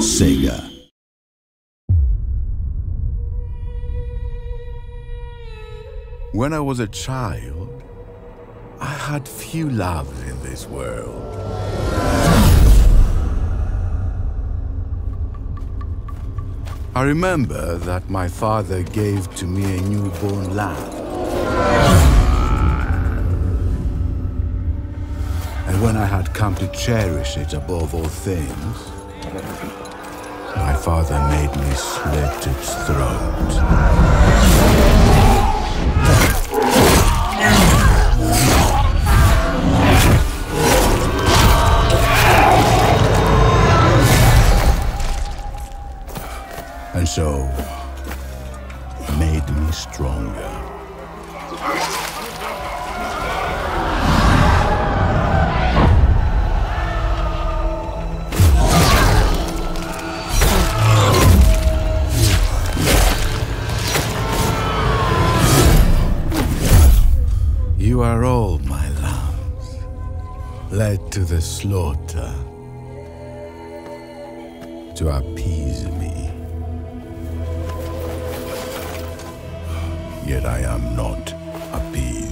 Sega. When I was a child, I had few loves in this world. I remember that my father gave to me a newborn lamb. And when I had come to cherish it above all things, my father made me slit its throat. And so, made me stronger. You are all my lambs, led to the slaughter, to appease me. Yet I am not appeased.